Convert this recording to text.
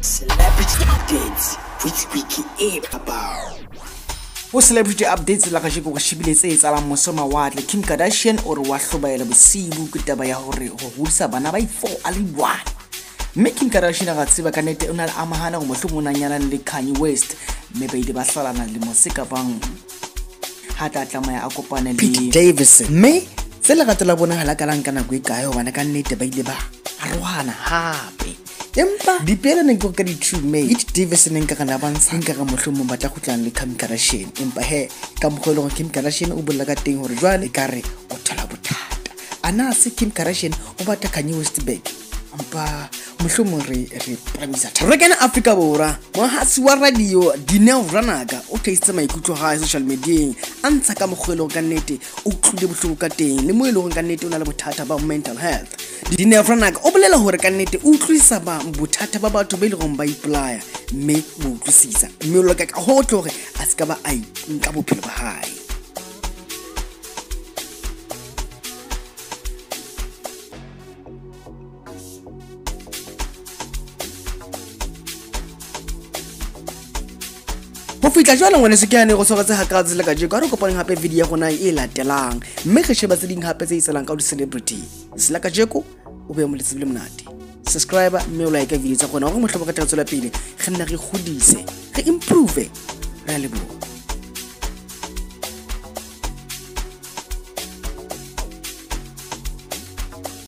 Celebrity updates with Wiki about. Celebrity updates la kajeko ga shibile tse etsalang mosoma wa tle Kim Kardashian o re wa hlobaela bosibu ke taba ya hore go hulisa bana ba 4 a le 1. Mme Kim Kardashian ga tseba ka nete o na le amahana go mohlomong nanyana le Kanye West mme ba ile ba hlalana le moseka bang ha ta tlamaya a kopane le Pete Davidson mme se le gatela bona hala ka lang kana go ikae bana ka nete ba ile ba arohana hape empa dipela ne go ka di true me Pete Davidson nka kana bantsha nka ga mohlomong ba tla khutlang le Kim Kardashian empa he ka mogolo go Kim Kardashian o bolla ka teng hore jwale ka re o thola bothata ana se Kim Kardashian o batla Kanye West back empa mohlomong re pramisa re kana Africa bora mo hasi wa radio Dineo Ranaka o tlaitse maikutlo ga social media a ntsha ka mogolo ka nete o tlile bohloko ka teng le mo ile go ka nete o na le bothata ba mental health. Dineo Ranaka o bolela hore ka nete o tlwisa ba bothata ba batho ba ile go ba ipolaya mme mo tlwisisa mme o loka ka ho tlore a se ka ba ai nka bophelo ba hae. Go fitla jwale ngwane se ke ane go sogatse ha ka tsela ka je ka re kopane hape video ya gona e latelang mme ge sheba tse ding hape tse isalang ka di celebrity sela ka jeko o be mo letsebile monate subscribe mme o like video tsa gona go mohlobo ka tla tswela pele ge nna re godise re improve re a leboga.